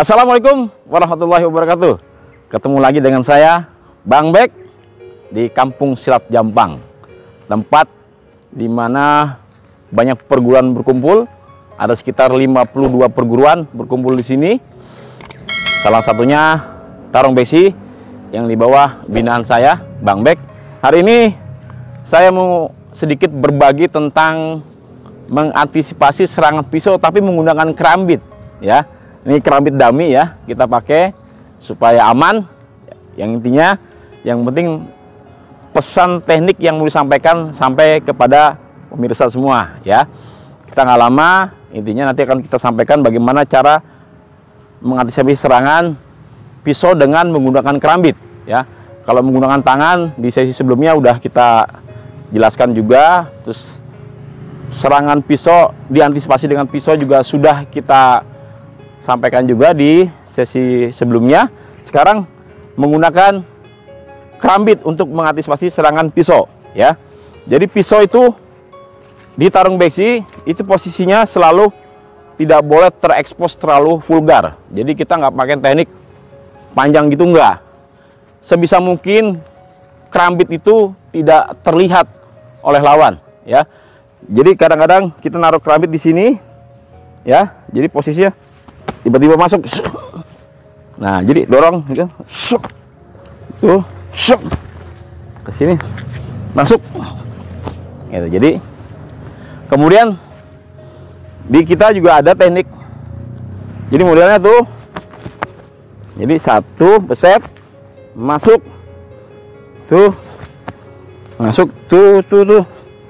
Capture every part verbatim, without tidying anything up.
Assalamualaikum warahmatullahi wabarakatuh. Ketemu lagi dengan saya, Bang Bek, di Kampung Silat Jampang, tempat di mana banyak perguruan berkumpul. Ada sekitar lima puluh dua perguruan berkumpul di sini. Salah satunya Tarung Besi yang di bawah binaan saya, Bang Bek. Hari ini saya mau sedikit berbagi tentang mengantisipasi serangan pisau tapi menggunakan kerambit, ya. Ini kerambit dummy ya, kita pakai supaya aman. Yang intinya, yang penting pesan teknik yang mau disampaikan sampai kepada pemirsa semua ya. Kita nggak lama, intinya nanti akan kita sampaikan bagaimana cara mengantisipasi serangan pisau dengan menggunakan kerambit ya. Kalau menggunakan tangan di sesi sebelumnya udah kita jelaskan juga. Terus serangan pisau diantisipasi dengan pisau juga sudah kita sampaikan juga di sesi sebelumnya. Sekarang menggunakan kerambit untuk mengantisipasi serangan pisau ya. Jadi pisau itu di tarung besi itu posisinya selalu tidak boleh terekspos terlalu vulgar. Jadi kita nggak pakai teknik panjang gitu, enggak. Sebisa mungkin kerambit itu tidak terlihat oleh lawan ya. Jadi kadang-kadang kita naruh kerambit di sini ya. Jadi posisinya tiba-tiba masuk. Nah, jadi dorong gitu. Tuh, ke sini. Masuk. Gitu. Jadi kemudian di kita juga ada teknik. Jadi modelnya tuh. Jadi satu beset masuk. Tuh. Masuk tuh tuh tuh.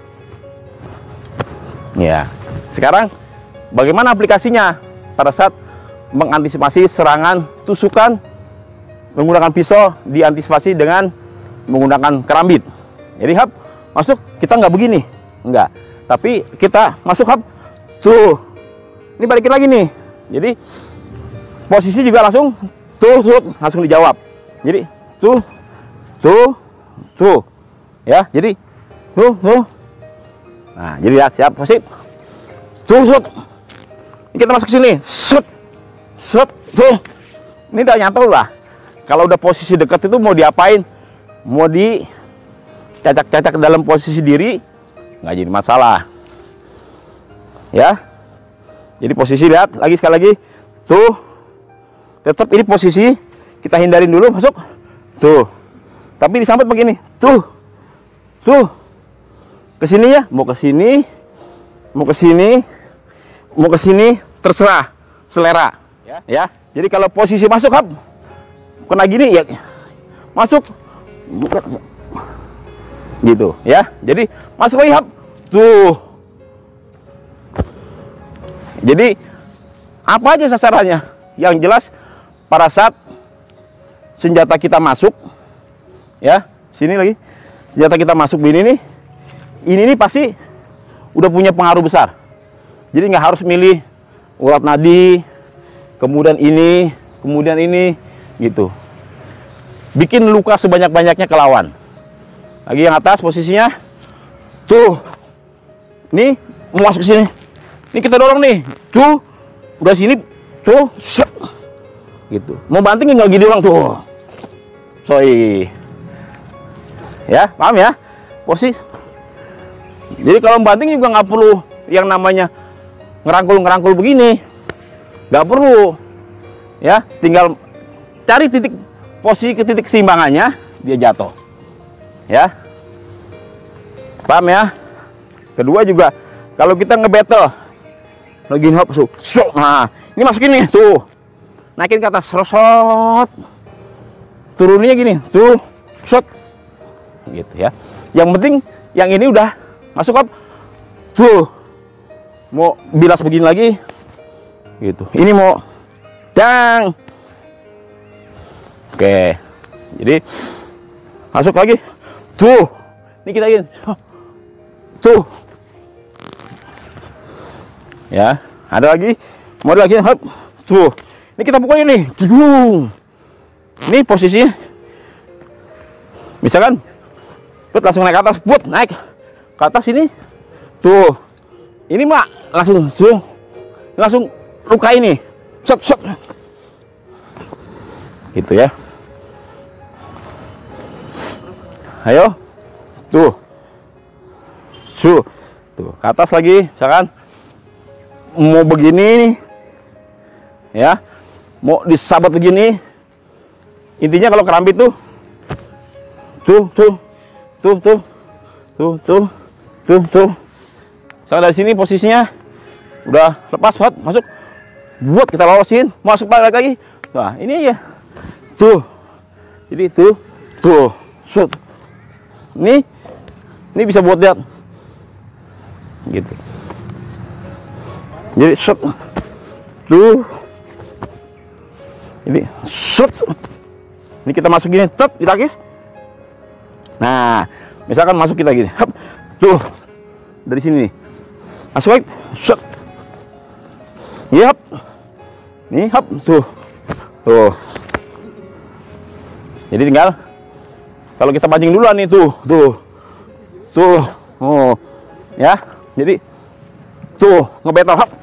Ya. Sekarang bagaimana aplikasinya pada saat mengantisipasi serangan tusukan menggunakan pisau, diantisipasi dengan menggunakan kerambit. Jadi hap masuk, kita nggak begini, enggak, tapi kita masuk hap tuh, ini balikin lagi nih. Jadi posisi juga langsung tuh, tuh langsung dijawab. Jadi tuh tuh tuh ya. Jadi tuh tuh. Nah, jadi lihat, siap, posisi tuh tuh. Ini kita masuk sini, set set tuh. Ini udah nyantol lah. Kalau udah posisi dekat itu mau diapain, mau dicacak-cacak dalam posisi diri, nggak jadi masalah ya. Jadi posisi, lihat lagi, sekali lagi tuh, tetap ini posisi kita hindarin dulu, masuk tuh, tapi disambut begini tuh tuh, kesini ya, mau ke sini, mau ke sini, mau ke sini, terserah selera ya. Ya. Jadi kalau posisi masuk hap kena gini ya, masuk gitu ya. Jadi masuk lagi hap tuh. Jadi apa aja sasarannya? Yang jelas pada saat senjata kita masuk ya, sini lagi senjata kita masuk begini nih, ini nih pasti udah punya pengaruh besar. Jadi nggak harus milih urat nadi, kemudian ini, kemudian ini, gitu. Bikin luka sebanyak-banyaknya ke lawan. Lagi yang atas posisinya, tuh, nih mau masuk ke sini, ini kita dorong nih, tuh, udah sini, tuh, syuk. Gitu. Mau banting nggak gini doang tuh, sorry, ya, paham ya, posisi. Jadi kalau banting juga nggak perlu yang namanya ngerangkul-ngerangkul begini, nggak perlu ya, tinggal cari titik posisi ke titik keseimbangannya, dia jatuh ya, paham ya. Kedua juga kalau kita ngebattle lagi hop, nah ini masukin nih tuh, naikin ke atas, rosot, turunnya gini tuh, shot gitu ya. Yang penting yang ini udah masuk hop tuh, mau bilas begini lagi gitu, ini mau dang. Oke, jadi masuk lagi tuh, ini kita ingin tuh ya. Ada lagi model lagi hop tuh, ini kita pukul ini tuh. Ini posisinya misalkan buat langsung naik ke atas, buat naik ke atas ini tuh, ini mak langsung tuh, langsung luka ini, shot shot Gitu ya. Ayo. Tuh. Tuh. Tuh, ke atas lagi, misalkan mau begini nih. Ya. Mau disabat begini. Intinya kalau kerambit tuh tuh tuh tuh tuh tuh tuh tuh tuh. Misalkan dari sini posisinya udah lepas, hot, masuk. Buat kita lolosin, masuk balik lagi. Nah, ini ya. Tuh. Jadi tuh, tuh, shoot. Ini ini bisa buat lihat. Gitu. Jadi shoot. Tuh. Ini shoot. Ini kita masuk gini, tet, kita kis. Nah, misalkan masuk kita gini. Hap. Tuh. Dari sini nih. Masuk lagi, shoot. Yap. Nih, hap, tuh. Tuh. Jadi tinggal kalau kita pancing duluan nih, tuh, tuh. Tuh. Oh. Ya. Jadi tuh, ngebetel, hap.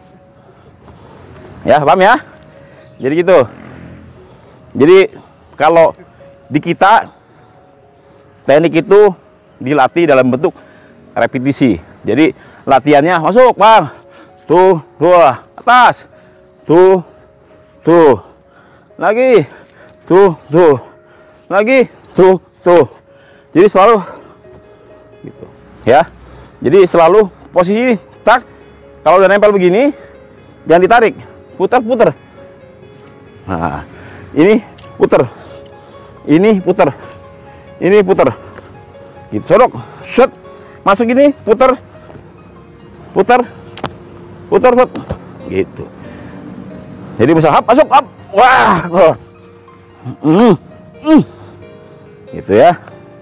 Ya, paham ya? Jadi gitu. Jadi kalau di kita teknik itu dilatih dalam bentuk repetisi. Jadi latihannya masuk, Bang. Tuh, dua, atas. Tuh, tuh. Lagi. Tuh, tuh. Lagi. Tuh, tuh. Jadi selalu gitu. Ya. Jadi selalu posisi ini, tak. Kalau udah nempel begini, jangan ditarik. Putar-putar. Nah, ini putar. Ini putar. Ini putar. Gitu, sodok. Shot. Masuk gini, putar. Putar. Putar, putar. Gitu. Jadi bisa hap, masuk, hap. Wah. Oh. Mm. Mm. Gitu ya.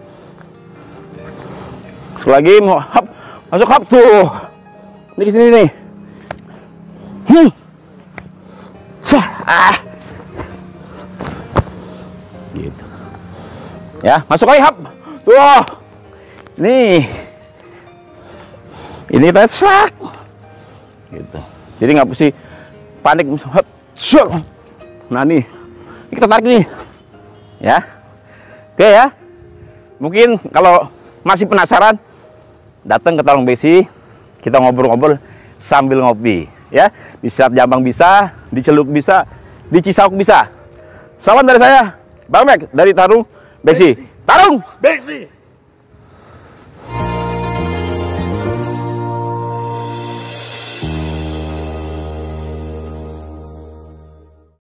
Sekali lagi mau hap, masuk, hap, tuh. Ini ke sini nih. Hmm. Sah. Ah. Gitu. Ya, masuk lagi, hap. Tuh. Nih. Ini kita sak. Gitu. Jadi nggak mesti panik. Hap. Nah, nih. Ini kita tarik nih. Ya. Oke ya. Mungkin kalau masih penasaran, datang ke Tarung Besi, kita ngobrol-ngobrol sambil ngopi, ya. Di Silat Jambang bisa, di Celuk bisa, di Cisauk bisa. Salam dari saya, Bang Mek dari Tarung Besi. Tarung Besi.